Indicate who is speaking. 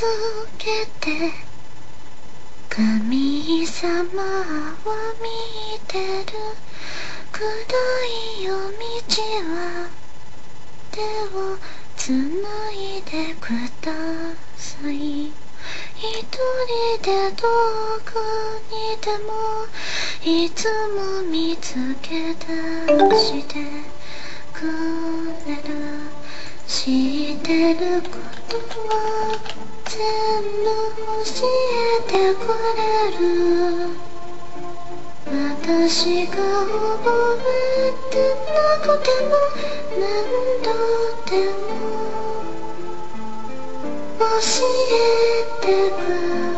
Speaker 1: けて神様は見てる。暗い夜道は手をつないでください。一人で遠くにでもいつも見つけ出してくれる。知ってることは全部教えてくれる。私が覚えてなくても何度でも教えてくれる。